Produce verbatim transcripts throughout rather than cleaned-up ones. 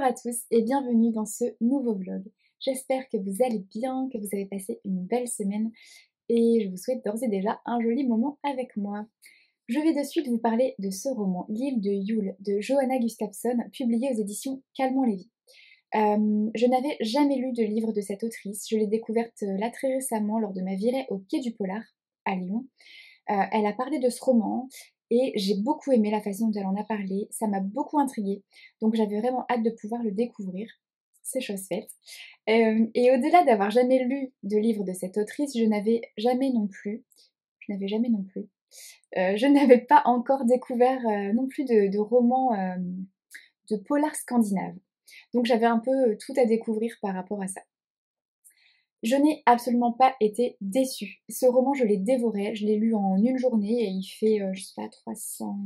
à tous et bienvenue dans ce nouveau vlog. J'espère que vous allez bien, que vous avez passé une belle semaine et je vous souhaite d'ores et déjà un joli moment avec moi. Je vais de suite vous parler de ce roman, L'île de Yule de Johanna Gustafsson, publié aux éditions Calmont Lévy. Euh, je n'avais jamais lu de livre de cette autrice, je l'ai découverte là très récemment lors de ma virée au Quai du Polar à Lyon. Euh, elle a parlé de ce roman et j'ai beaucoup aimé la façon dont elle en a parlé, ça m'a beaucoup intriguée, donc j'avais vraiment hâte de pouvoir le découvrir, c'est chose faite. Euh, et au-delà d'avoir jamais lu de livre de cette autrice, je n'avais jamais non plus, je n'avais jamais non plus, euh, je n'avais pas encore découvert euh, non plus de, de romans euh, de polar scandinave, donc j'avais un peu tout à découvrir par rapport à ça. Je n'ai absolument pas été déçue. Ce roman, je l'ai dévoré, je l'ai lu en une journée et il fait, euh, je sais pas, trois cents...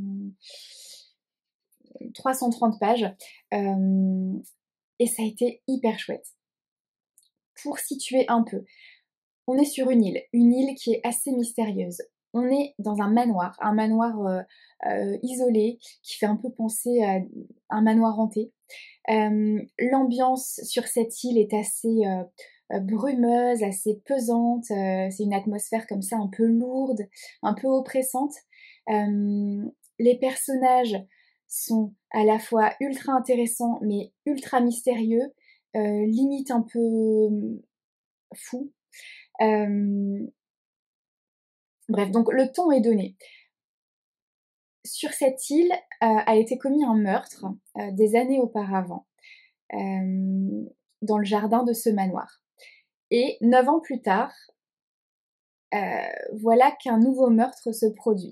trois cent trente pages. Euh, et ça a été hyper chouette. Pour situer un peu, on est sur une île, une île qui est assez mystérieuse. On est dans un manoir, un manoir euh, euh, isolé qui fait un peu penser à un manoir hanté. Euh, L'ambiance sur cette île est assez euh, euh, brumeuse, assez pesante. Euh, c'est une atmosphère comme ça un peu lourde, un peu oppressante. Euh, les personnages sont à la fois ultra intéressants mais ultra mystérieux, euh, limite un peu fou. Euh, bref, donc le ton est donné. Sur cette île euh, a été commis un meurtre euh, des années auparavant. Euh, dans le jardin de ce manoir. Et neuf ans plus tard, euh, voilà qu'un nouveau meurtre se produit.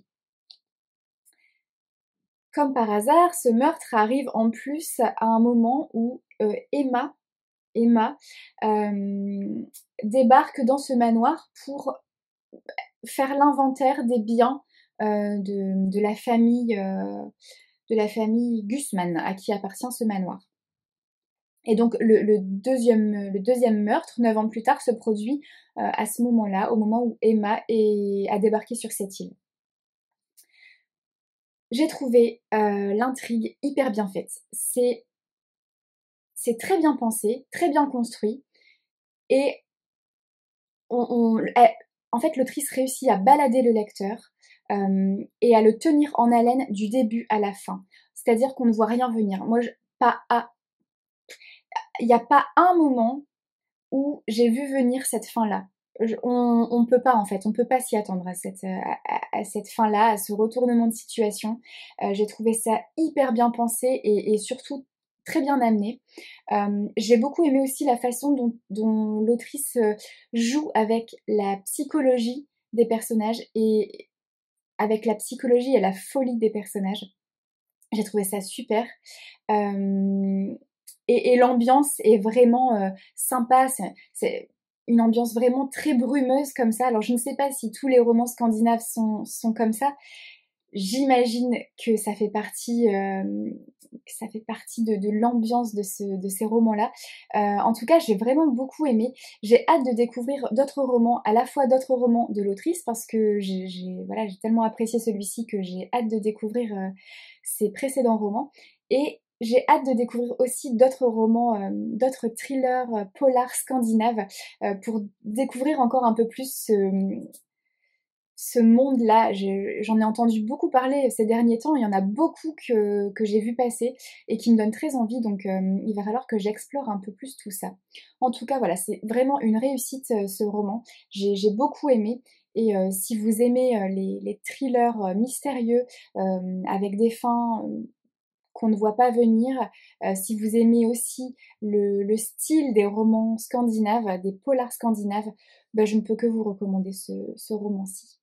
Comme par hasard, ce meurtre arrive en plus à un moment où euh, Emma, Emma euh, débarque dans ce manoir pour faire l'inventaire des biens euh, de, de la famille, euh, de la famille Gusman, à qui appartient ce manoir. Et donc le, le, deuxième, le deuxième meurtre, neuf ans plus tard, se produit euh, à ce moment-là, au moment où Emma est, a débarqué sur cette île. J'ai trouvé euh, l'intrigue hyper bien faite. C'est, c'est très bien pensé, très bien construit. Et on, on, elle, en fait, l'autrice réussit à balader le lecteur euh, et à le tenir en haleine du début à la fin. C'est-à-dire qu'on ne voit rien venir. Moi, je, pas à... Il n'y a pas un moment où j'ai vu venir cette fin-là. Je, on, on peut pas en fait, on peut pas s'y attendre à cette, à, à cette fin-là, à ce retournement de situation. Euh, j'ai trouvé ça hyper bien pensé et, et surtout très bien amené. Euh, j'ai beaucoup aimé aussi la façon dont, dont l'autrice joue avec la psychologie des personnages et avec la psychologie et la folie des personnages. J'ai trouvé ça super. Euh, et, et l'ambiance est vraiment euh, sympa. C'est, c'est une ambiance vraiment très brumeuse comme ça. Alors je ne sais pas si tous les romans scandinaves sont, sont comme ça. J'imagine que ça fait partie, euh, que ça fait partie de, de l'ambiance de, ce, de ces romans-là. Euh, en tout cas, j'ai vraiment beaucoup aimé. J'ai hâte de découvrir d'autres romans, à la fois d'autres romans de l'autrice, parce que j'ai, j'ai, voilà, j'ai tellement apprécié celui-ci que j'ai hâte de découvrir euh, ses précédents romans. Et j'ai hâte de découvrir aussi d'autres romans, euh, d'autres thrillers euh, polars scandinaves euh, pour découvrir encore un peu plus ce, ce monde-là. Je, j'en ai entendu beaucoup parler ces derniers temps. Il y en a beaucoup que, que j'ai vu passer et qui me donnent très envie. Donc euh, il va falloir que j'explore un peu plus tout ça. En tout cas, voilà, c'est vraiment une réussite euh, ce roman. J'ai, j'ai beaucoup aimé. Et euh, si vous aimez euh, les, les thrillers euh, mystérieux euh, avec des fins euh, qu'on ne voit pas venir, euh, si vous aimez aussi le, le style des romans scandinaves, des polars scandinaves, ben, je ne peux que vous recommander ce, ce roman-ci.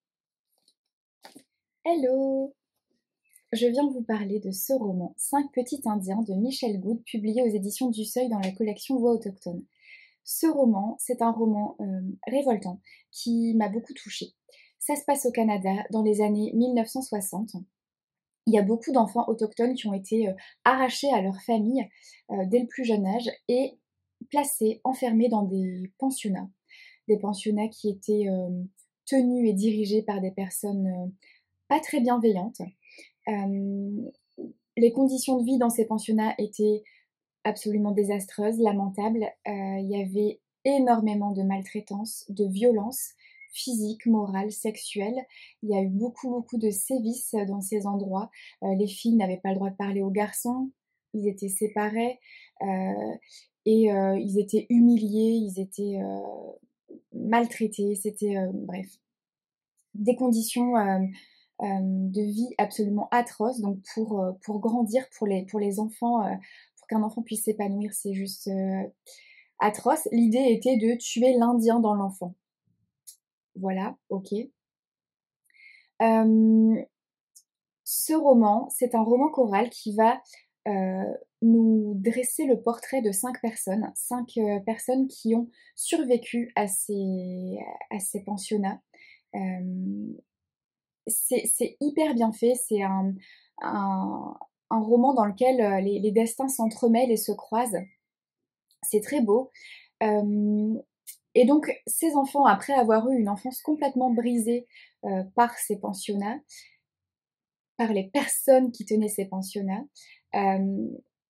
Hello! Je viens vous parler de ce roman cinq petits indiens de Michel Good, publié aux éditions du Seuil dans la collection Voix autochtones. Ce roman, c'est un roman euh, révoltant qui m'a beaucoup touchée. Ça se passe au Canada dans les années mille neuf cent soixante. Il y a beaucoup d'enfants autochtones qui ont été euh, arrachés à leur famille euh, dès le plus jeune âge et placés, enfermés dans des pensionnats. Des pensionnats qui étaient euh, tenus et dirigés par des personnes euh, pas très bienveillantes. Euh, les conditions de vie dans ces pensionnats étaient absolument désastreuse, lamentable. Euh, il y avait énormément de maltraitance, de violence physique, morale, sexuelle. Il y a eu beaucoup, beaucoup de sévices dans ces endroits. Euh, les filles n'avaient pas le droit de parler aux garçons, ils étaient séparés euh, et euh, ils étaient humiliés, ils étaient euh, maltraités. C'était, euh, bref, des conditions euh, euh, de vie absolument atroces. Donc pour, euh, pour grandir, pour les, pour les enfants, euh, pour qu'un enfant puisse s'épanouir, c'est juste euh, atroce. L'idée était de tuer l'Indien dans l'enfant. Voilà, ok. Euh, ce roman, c'est un roman choral qui va euh, nous dresser le portrait de cinq personnes, cinq euh, personnes qui ont survécu à ces, à ces pensionnats. Euh, c'est hyper bien fait, c'est un, un, un, roman dans lequel euh, les, les destins s'entremêlent et se croisent. C'est très beau. Euh, et donc, ces enfants, après avoir eu une enfance complètement brisée euh, par ces pensionnats, par les personnes qui tenaient ces pensionnats, euh,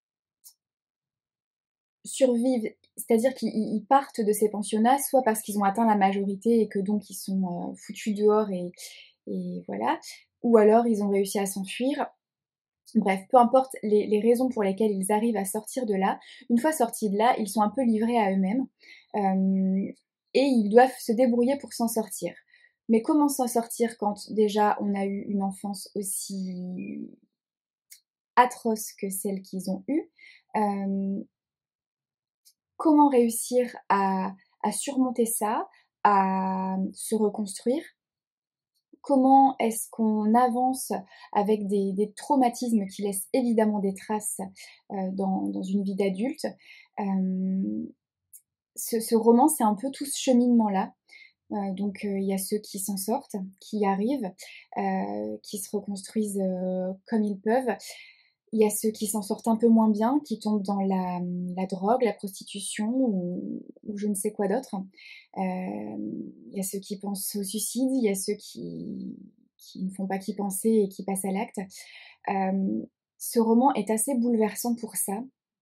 survivent, c'est-à-dire qu'ils partent de ces pensionnats soit parce qu'ils ont atteint la majorité et que donc ils sont euh, foutus dehors et, et voilà, ou alors ils ont réussi à s'enfuir. Bref, peu importe les, les raisons pour lesquelles ils arrivent à sortir de là, une fois sortis de là, ils sont un peu livrés à eux-mêmes euh, et ils doivent se débrouiller pour s'en sortir. Mais comment s'en sortir quand déjà on a eu une enfance aussi atroce que celle qu'ils ont eue? euh, Comment réussir à, à surmonter ça, à se reconstruire? Comment est-ce qu'on avance avec des, des traumatismes qui laissent évidemment des traces euh, dans, dans une vie d'adulte? euh, ce, ce roman, c'est un peu tout ce cheminement-là. Euh, donc euh, il y a ceux qui s'en sortent, qui y arrivent, euh, qui se reconstruisent euh, comme ils peuvent. Il y a ceux qui s'en sortent un peu moins bien, qui tombent dans la, la drogue, la prostitution ou, ou je ne sais quoi d'autre. Euh, il y a ceux qui pensent au suicide, il y a ceux qui, qui ne font pas qu'y penser et qui passent à l'acte. Euh, ce roman est assez bouleversant pour ça.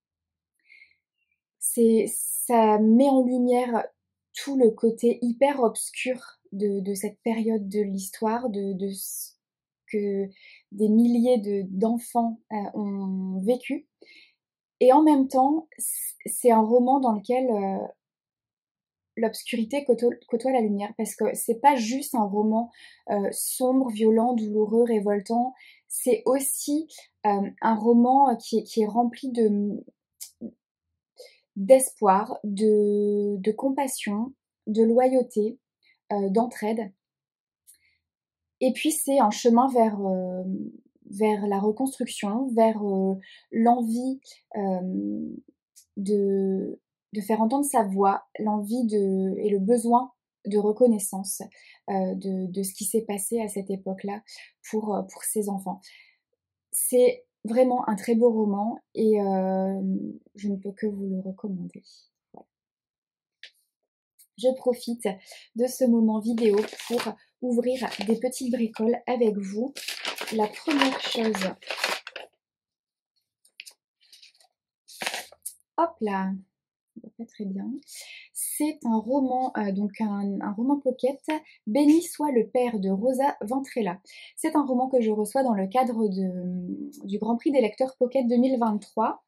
C'est, ça met en lumière tout le côté hyper obscur de, de cette période de l'histoire, de, de ce que des milliers de, d'enfants euh, ont vécu. Et en même temps, c'est un roman dans lequel euh, l'obscurité côtoie, côtoie la lumière, parce que c'est pas juste un roman euh, sombre, violent, douloureux, révoltant, c'est aussi euh, un roman qui est, qui est rempli de d'espoir, de, de compassion, de loyauté, euh, d'entraide. Et puis c'est un chemin vers, euh, vers la reconstruction, vers euh, l'envie euh, de, de faire entendre sa voix, l'envie de, et le besoin de reconnaissance euh, de, de ce qui s'est passé à cette époque-là pour, pour ces enfants. C'est vraiment un très beau roman et euh, je ne peux que vous le recommander. Voilà. Je profite de ce moment vidéo pour ouvrir des petites bricoles avec vous. La première chose, hop là, pas très bien, c'est un roman, euh, donc un, un roman pocket, Béni soit le père de Rosa Ventrella. C'est un roman que je reçois dans le cadre de, du Grand Prix des lecteurs pocket deux mille vingt-trois.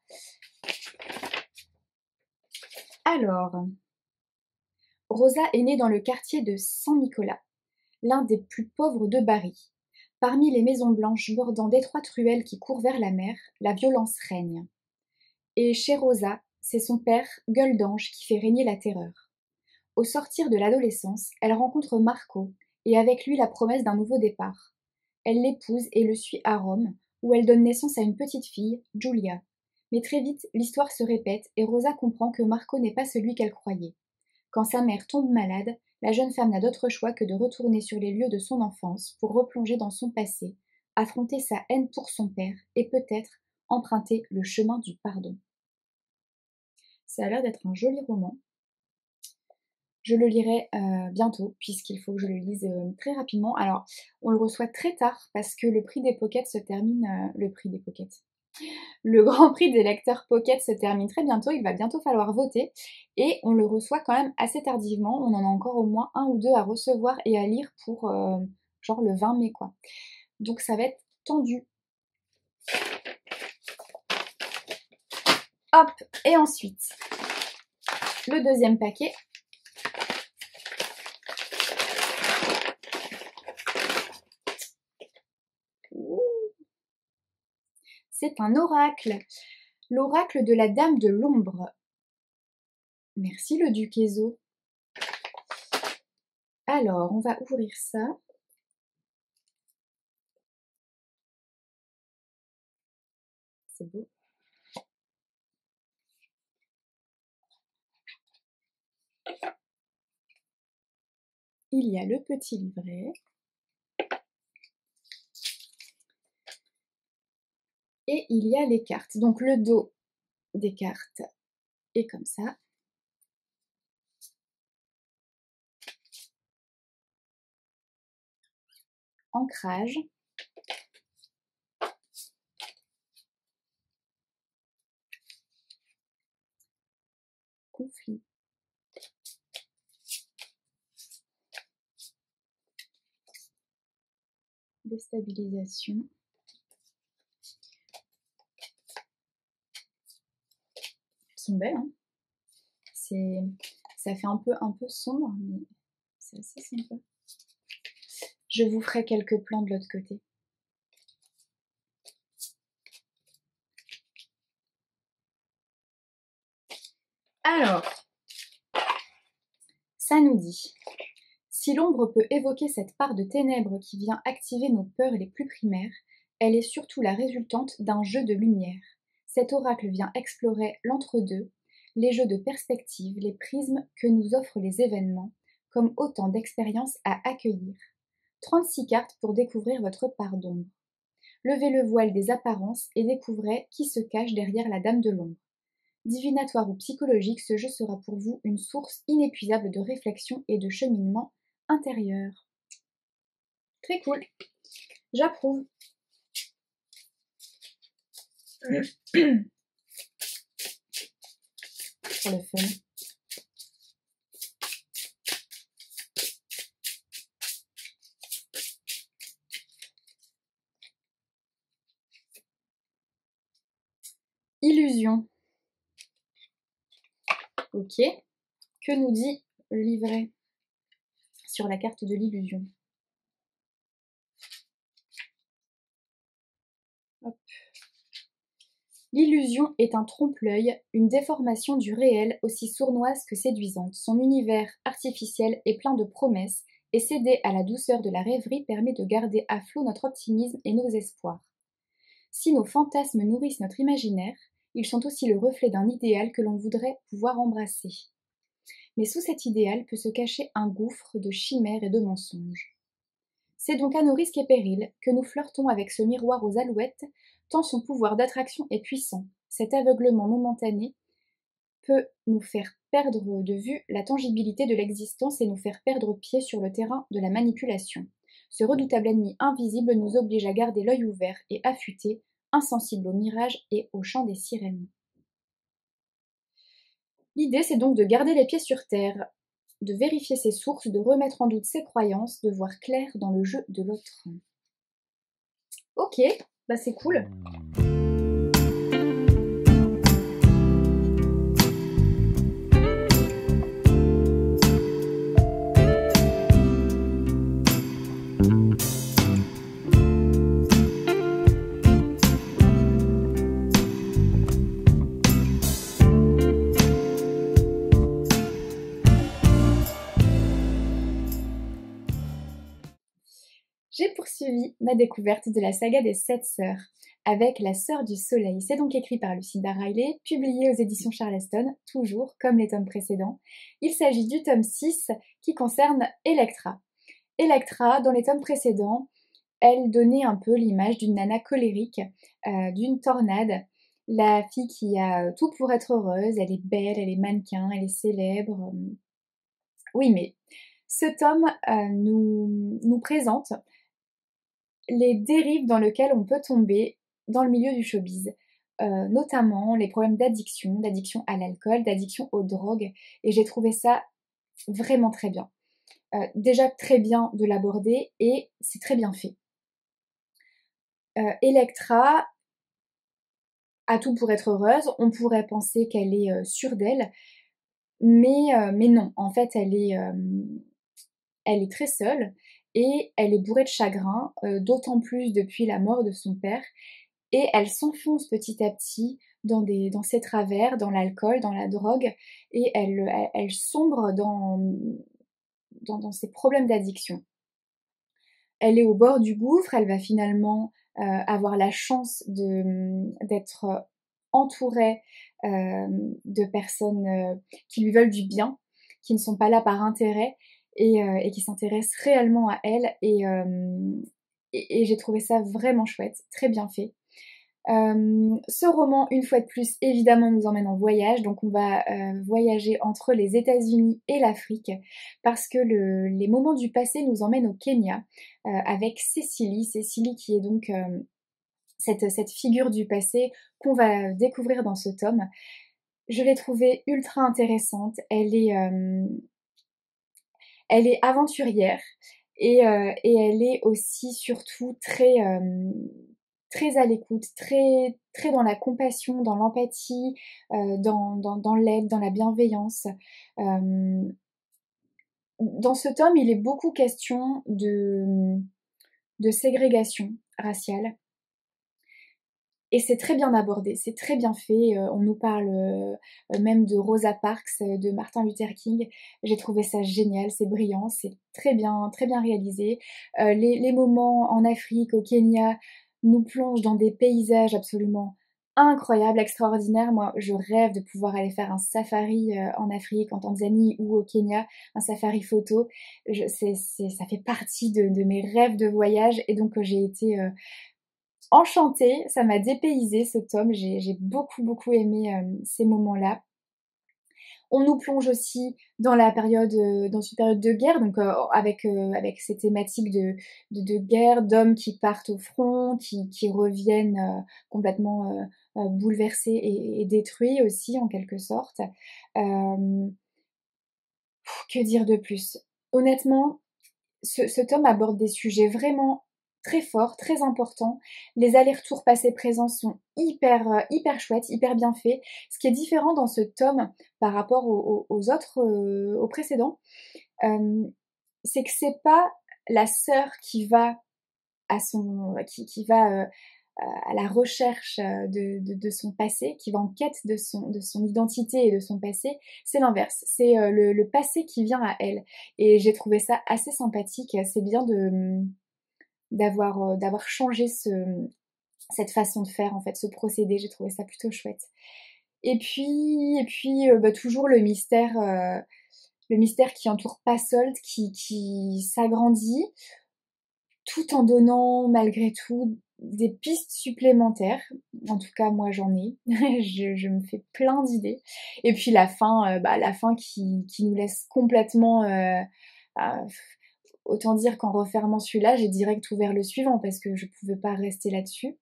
Alors, Rosa est née dans le quartier de Saint-Nicolas, l'un des plus pauvres de Bari. Parmi les maisons blanches bordant d'étroites ruelles qui courent vers la mer, la violence règne. Et chez Rosa, c'est son père, Gueule d'Ange, qui fait régner la terreur. Au sortir de l'adolescence, elle rencontre Marco, et avec lui la promesse d'un nouveau départ. Elle l'épouse et le suit à Rome, où elle donne naissance à une petite fille, Giulia. Mais très vite, l'histoire se répète et Rosa comprend que Marco n'est pas celui qu'elle croyait. Quand sa mère tombe malade, la jeune femme n'a d'autre choix que de retourner sur les lieux de son enfance pour replonger dans son passé, affronter sa haine pour son père et peut-être emprunter le chemin du pardon. Ça a l'air d'être un joli roman. Je le lirai euh, bientôt, puisqu'il faut que je le lise euh, très rapidement. Alors, on le reçoit très tard, parce que le prix des pockets se termine... Euh, le prix des pockets. Le Grand Prix des lecteurs Pocket se termine très bientôt, il va bientôt falloir voter et on le reçoit quand même assez tardivement, on en a encore au moins un ou deux à recevoir et à lire pour euh, genre le vingt mai quoi. Donc ça va être tendu. Hop, et ensuite, le deuxième paquet. C'est un oracle. L'oracle de la Dame de l'Ombre. Merci le duc Ezo. Alors, on va ouvrir ça. C'est beau. Il y a le petit livret. Et il y a les cartes. Donc le dos des cartes est comme ça. Ancrage. Conflit. Déstabilisation. Elles sont belles, hein. C'est, ça fait un peu, un peu sombre, mais c'est assez sympa. Je vous ferai quelques plans de l'autre côté. Alors, ça nous dit, si l'ombre peut évoquer cette part de ténèbres qui vient activer nos peurs les plus primaires, elle est surtout la résultante d'un jeu de lumière. Cet oracle vient explorer l'entre-deux, les jeux de perspective, les prismes que nous offrent les événements, comme autant d'expériences à accueillir. trente-six cartes pour découvrir votre part d'ombre. Levez le voile des apparences et découvrez qui se cache derrière la Dame de l'Ombre. Divinatoire ou psychologique, ce jeu sera pour vous une source inépuisable de réflexion et de cheminement intérieur. Très cool. J'approuve. Pour le fun. Illusion. Ok. Que nous dit le livret sur la carte de l'illusion? L'illusion est un trompe-l'œil, une déformation du réel aussi sournoise que séduisante. Son univers artificiel est plein de promesses et céder à la douceur de la rêverie permet de garder à flot notre optimisme et nos espoirs. Si nos fantasmes nourrissent notre imaginaire, ils sont aussi le reflet d'un idéal que l'on voudrait pouvoir embrasser. Mais sous cet idéal peut se cacher un gouffre de chimères et de mensonges. C'est donc à nos risques et périls que nous flirtons avec ce miroir aux alouettes, tant son pouvoir d'attraction est puissant. Cet aveuglement momentané peut nous faire perdre de vue la tangibilité de l'existence et nous faire perdre pied sur le terrain de la manipulation. Ce redoutable ennemi invisible nous oblige à garder l'œil ouvert et affûté, insensible aux mirages et au chant des sirènes. L'idée, c'est donc de garder les pieds sur terre, de vérifier ses sources, de remettre en doute ses croyances, de voir clair dans le jeu de l'autre. Ok, bah c'est cool. J'ai poursuivi ma découverte de la saga des Sept Sœurs avec La Sœur du Soleil. C'est donc écrit par Lucinda Riley, publié aux éditions Charleston, toujours comme les tomes précédents. Il s'agit du tome six qui concerne Electra. Electra, dans les tomes précédents, elle donnait un peu l'image d'une nana colérique, euh, d'une tornade. La fille qui a tout pour être heureuse, elle est belle, elle est mannequin, elle est célèbre. Oui, mais ce tome euh, nous, nous présente les dérives dans lesquelles on peut tomber dans le milieu du showbiz. euh, notamment les problèmes d'addiction, d'addiction à l'alcool, d'addiction aux drogues, et j'ai trouvé ça vraiment très bien. Euh, déjà très bien de l'aborder et c'est très bien fait. Euh, Electra a tout pour être heureuse, on pourrait penser qu'elle est euh, sûre d'elle, mais, euh, mais non, en fait elle est, euh, elle est très seule et elle est bourrée de chagrin, euh, d'autant plus depuis la mort de son père, et elle s'enfonce petit à petit dans, des, dans ses travers, dans l'alcool, dans la drogue, et elle, elle, elle sombre dans, dans, dans ses problèmes d'addiction. Elle est au bord du gouffre, elle va finalement euh, avoir la chance de, d'être entourée euh, de personnes euh, qui lui veulent du bien, qui ne sont pas là par intérêt et, euh, et qui s'intéressent réellement à elle. Et, euh, et, et j'ai trouvé ça vraiment chouette, très bien fait. Euh, ce roman, une fois de plus, évidemment nous emmène en voyage, donc on va euh, voyager entre les États-Unis et l'Afrique, parce que le, les moments du passé nous emmènent au Kenya, euh, avec Cécilie, Cécilie qui est donc euh, cette, cette figure du passé qu'on va découvrir dans ce tome. Je l'ai trouvée ultra intéressante, elle est, euh, elle est aventurière, et, euh, et elle est aussi surtout très... Euh, très à l'écoute, très, très dans la compassion, dans l'empathie, euh, dans, dans, dans l'aide, dans la bienveillance. Euh, dans ce tome, il est beaucoup question de, de ségrégation raciale. Et c'est très bien abordé, c'est très bien fait. Euh, on nous parle euh, même de Rosa Parks, euh, de Martin Luther King. J'ai trouvé ça génial, c'est brillant, c'est très bien, très bien réalisé. Euh, les, les moments en Afrique, au Kenya, nous plongent dans des paysages absolument incroyables, extraordinaires. Moi, je rêve de pouvoir aller faire un safari euh, en Afrique, en Tanzanie ou au Kenya, un safari photo. Je, c'est, c'est, ça fait partie de, de mes rêves de voyage, et donc j'ai été euh, enchantée, ça m'a dépaysé ce tome, j'ai, j'ai beaucoup beaucoup aimé euh, ces moments-là. On nous plonge aussi dans la période, euh, dans une période de guerre, donc euh, avec euh, avec ces thématiques de, de, de guerre, d'hommes qui partent au front, qui, qui reviennent euh, complètement euh, euh, bouleversés et, et détruits aussi en quelque sorte. Euh, que dire de plus? Honnêtement, ce, ce tome aborde des sujets vraiment très forts, très importants. Les allers-retours passé-présent sont hyper, euh, hyper chouettes, hyper bien faits. Ce qui est différent dans ce tome par rapport aux, aux autres, euh, aux précédents, euh, c'est que c'est pas la sœur qui va à son, qui, qui va euh, à la recherche de, de, de son passé, qui va en quête de son, de son identité et de son passé, c'est l'inverse. C'est euh, le, le passé qui vient à elle. Et j'ai trouvé ça assez sympathique. C'est bien de d'avoir euh, d'avoir changé ce, cette façon de faire, en fait, ce procédé. J'ai trouvé ça plutôt chouette. Et puis, et puis euh, bah, toujours le mystère, euh, le mystère qui entoure Passolt, qui, qui s'agrandit, tout en donnant malgré tout des pistes supplémentaires. En tout cas, moi j'en ai. je, je me fais plein d'idées. Et puis la fin, euh, bah, la fin qui, qui nous laisse complètement... Euh, euh, autant dire qu'en refermant celui-là, j'ai direct ouvert le suivant parce que je pouvais pas rester là-dessus.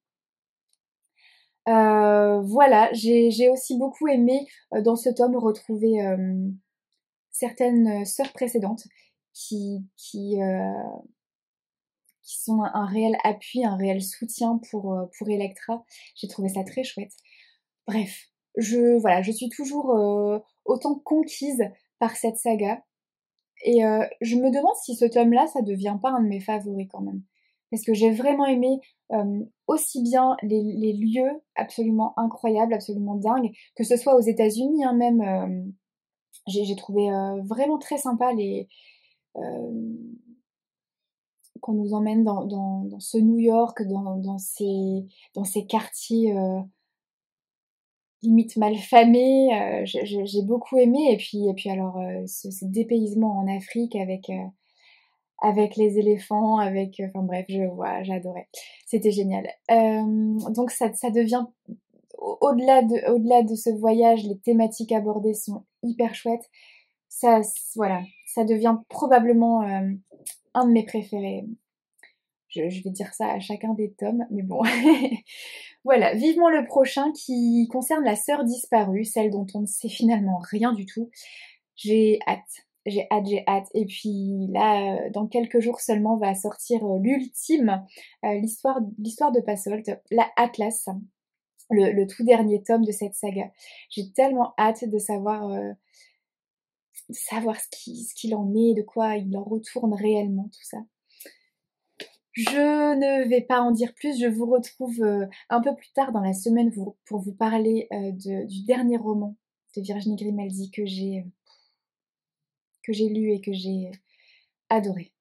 Euh, voilà, j'ai, j'ai aussi beaucoup aimé euh, dans ce tome retrouver euh, certaines sœurs précédentes qui, qui, euh, qui sont un, un réel appui, un réel soutien pour, euh, pour Electra. J'ai trouvé ça très chouette. Bref, je, voilà, je suis toujours euh, autant conquise par cette saga. Et euh, je me demande si ce tome-là, ça devient pas un de mes favoris quand même. Parce que j'ai vraiment aimé euh, aussi bien les, les lieux absolument incroyables, absolument dingues, que ce soit aux États-Unis, hein, même. Euh, j'ai, j'ai trouvé euh, vraiment très sympa les, euh, qu'on nous emmène dans, dans, dans ce New York, dans, dans, ces, dans ces quartiers euh, limite malfamés. Euh, j'ai, j'ai beaucoup aimé. Et puis, et puis alors, euh, ce, ce dépaysement en Afrique avec, euh, avec les éléphants, avec... euh, Enfin bref, je vois, j'adorais. C'était génial. Euh, donc ça, ça devient... au- Au-delà de, au-delà de ce voyage, les thématiques abordées sont hyper chouettes. Ça, c- voilà, ça devient probablement euh, un de mes préférés. Je, je vais dire ça à chacun des tomes, mais bon. Voilà, vivement le prochain qui concerne la sœur disparue, celle dont on ne sait finalement rien du tout. J'ai hâte, j'ai hâte, j'ai hâte. Et puis là, dans quelques jours seulement, va sortir l'ultime, euh, l'histoire l'histoire de Passolt, la Atlas, le, le tout dernier tome de cette saga. J'ai tellement hâte de savoir, euh, de savoir ce qu'il ce qu'il en est, de quoi il en retourne réellement, tout ça. Je ne vais pas en dire plus, je vous retrouve euh, un peu plus tard dans la semaine pour, pour vous parler euh, de, du dernier roman de Virginie Grimaldi que j'ai que j'ai lu et que j'ai adoré.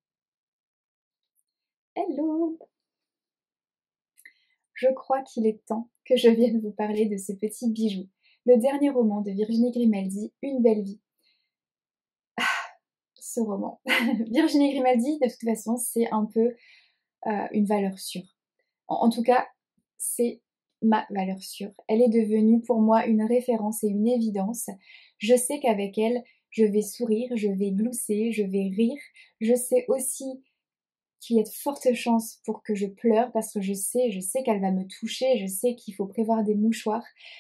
Hello! Je crois qu'il est temps que je vienne vous parler de ce petit bijou, le dernier roman de Virginie Grimaldi, Une belle vie. Ah, ce roman. Virginie Grimaldi, de toute façon, c'est un peu euh, une valeur sûre. En, en tout cas, c'est ma valeur sûre. Elle est devenue pour moi une référence et une évidence. Je sais qu'avec elle, je vais sourire, je vais glousser, je vais rire. Je sais aussi qu'il y a de fortes chances pour que je pleure parce que je sais, je sais qu'elle va me toucher, je sais qu'il faut prévoir des mouchoirs.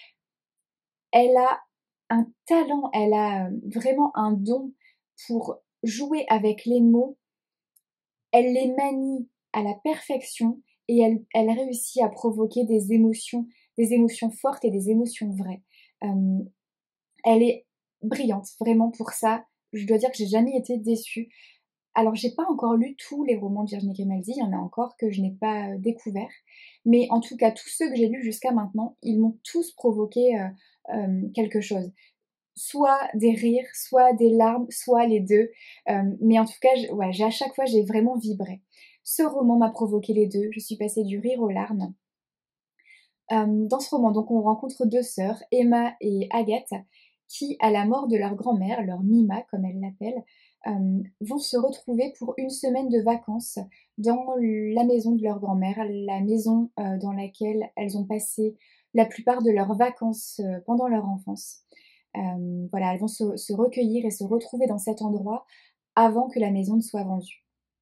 Elle a un talent, elle a vraiment un don pour jouer avec les mots. Elle les manie à la perfection et elle, elle réussit à provoquer des émotions, des émotions fortes et des émotions vraies. Euh, elle est brillante, vraiment pour ça. Je dois dire que j'ai jamais été déçue. Alors, j'ai pas encore lu tous les romans de Virginie Grimaldi, il y en a encore que je n'ai pas euh, découverts. Mais en tout cas, tous ceux que j'ai lus jusqu'à maintenant, ils m'ont tous provoqué euh, euh, quelque chose. Soit des rires, soit des larmes, soit les deux. Euh, mais en tout cas, je, ouais, j'ai, à chaque fois, j'ai vraiment vibré. Ce roman m'a provoqué les deux. Je suis passée du rire aux larmes. Euh, dans ce roman, donc, on rencontre deux sœurs, Emma et Agathe, qui, à la mort de leur grand-mère, leur Mima, comme elle l'appelle, euh, vont se retrouver pour une semaine de vacances dans la maison de leur grand-mère, la maison euh, dans laquelle elles ont passé la plupart de leurs vacances euh, pendant leur enfance. Euh, voilà, elles vont se, se recueillir et se retrouver dans cet endroit avant que la maison ne soit vendue.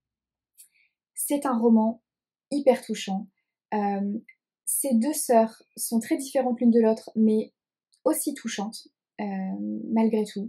C'est un roman hyper touchant. Euh, ces deux sœurs sont très différentes l'une de l'autre, mais aussi touchantes, euh, malgré tout.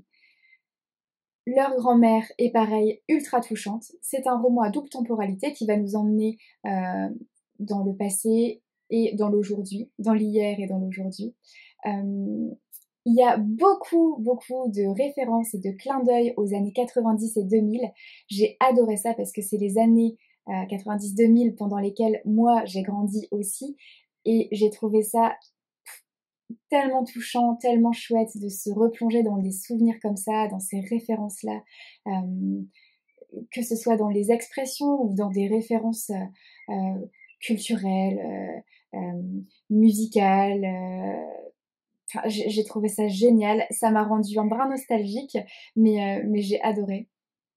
Leur grand-mère est pareil, ultra touchante. C'est un roman à double temporalité qui va nous emmener euh, dans le passé et dans l'aujourd'hui, dans l'hier et dans l'aujourd'hui. Euh, il y a beaucoup, beaucoup de références et de clins d'œil aux années quatre-vingt-dix et deux mille. J'ai adoré ça parce que c'est les années euh, quatre-vingt-dix deux mille pendant lesquelles moi j'ai grandi aussi. Et j'ai trouvé ça tellement touchant, tellement chouette de se replonger dans des souvenirs comme ça, dans ces références-là, euh, que ce soit dans les expressions ou dans des références euh, euh, culturelles, euh, euh, musicales. Euh, Enfin, j'ai trouvé ça génial. Ça m'a rendu un brin nostalgique, mais, euh, mais j'ai adoré.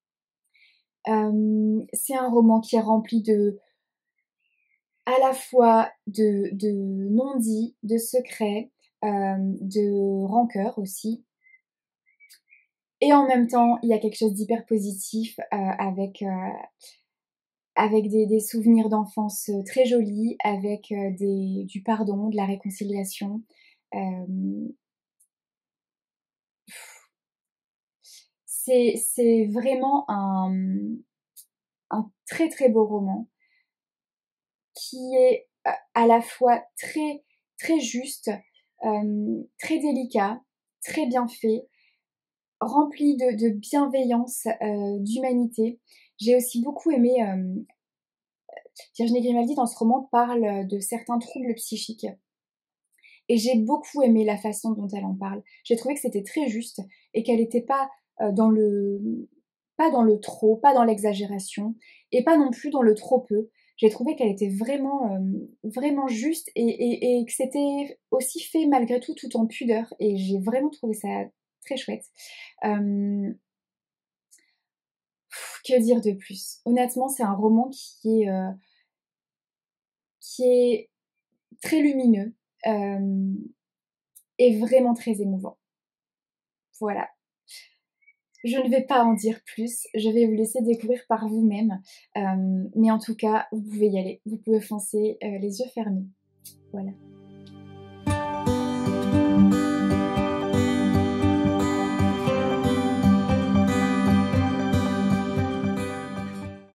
Euh, c'est un roman qui est rempli de, à la fois de, de non-dits, de secrets, euh, de rancœur aussi. Et en même temps, il y a quelque chose d'hyper positif euh, avec, euh, avec des, des souvenirs d'enfance très jolis, avec euh, des, du pardon, de la réconciliation. Euh, c'est, c'est vraiment un, un très très beau roman qui est euh, à la fois très très juste, euh, très délicat, très bien fait, rempli de, de bienveillance, euh, d'humanité. J'ai aussi beaucoup aimé euh, Virginie Grimaldi dans ce roman parle de certains troubles psychiques. Et j'ai beaucoup aimé la façon dont elle en parle. J'ai trouvé que c'était très juste et qu'elle n'était pas euh, dans le pas dans le trop, pas dans l'exagération et pas non plus dans le trop peu. J'ai trouvé qu'elle était vraiment euh, vraiment juste et, et, et que c'était aussi fait malgré tout tout en pudeur et j'ai vraiment trouvé ça très chouette. Euh, que dire de plus? Honnêtement, c'est un roman qui est euh, qui est très lumineux euh, et vraiment très émouvant. Voilà. Je ne vais pas en dire plus, je vais vous laisser découvrir par vous-même. Euh, mais en tout cas, vous pouvez y aller, vous pouvez foncer euh, les yeux fermés. Voilà.